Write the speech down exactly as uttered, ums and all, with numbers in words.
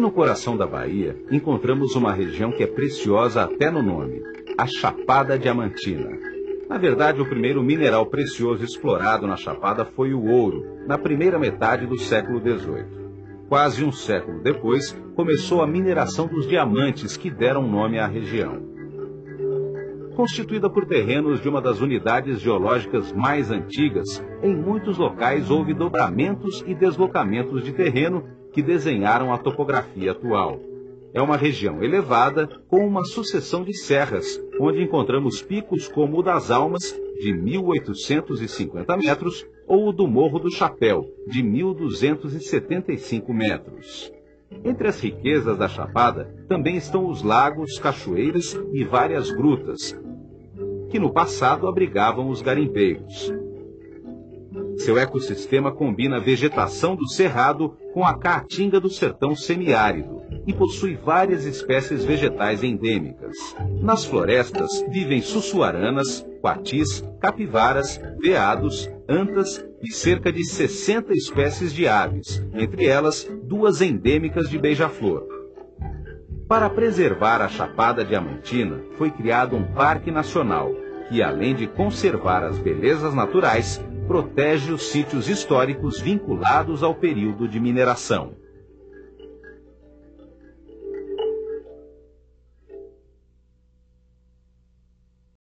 no coração da Bahia, encontramos uma região que é preciosa até no nome, a Chapada Diamantina. Na verdade, o primeiro mineral precioso explorado na Chapada foi o ouro, na primeira metade do século dezoito. Quase um século depois, começou a mineração dos diamantes que deram nome à região. Constituída por terrenos de uma das unidades geológicas mais antigas, em muitos locais houve dobramentos e deslocamentos de terreno que desenharam a topografia atual. É uma região elevada com uma sucessão de serras, onde encontramos picos como o das Almas, de mil oitocentos e cinquenta metros, ou o do Morro do Chapéu, de mil duzentos e setenta e cinco metros. Entre as riquezas da Chapada também estão os lagos, cachoeiras e várias grutas, que no passado abrigavam os garimpeiros. Seu ecossistema combina a vegetação do cerrado com a caatinga do sertão semiárido e possui várias espécies vegetais endêmicas. Nas florestas vivem sussuaranas, coatis, capivaras, veados, antas e cerca de sessenta espécies de aves, entre elas duas endêmicas de beija-flor. Para preservar a Chapada Diamantina, foi criado um parque nacional, que além de conservar as belezas naturais, protege os sítios históricos vinculados ao período de mineração.